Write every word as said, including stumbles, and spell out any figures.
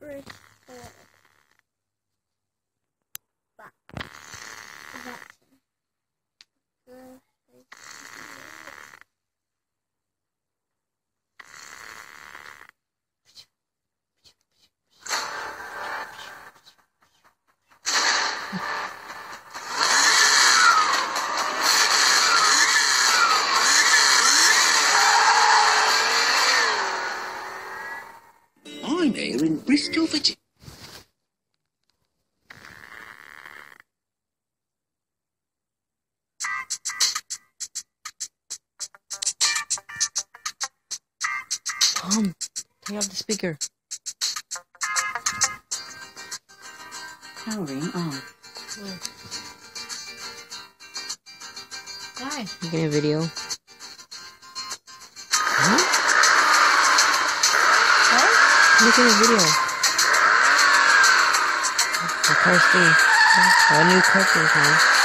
bridge for back. That's it. I'm here in Bristol, Virginia. Tom, take off the speaker. Powering on. Why? Making a video. Huh? What? Making a video. The car speed. A new chracters, man.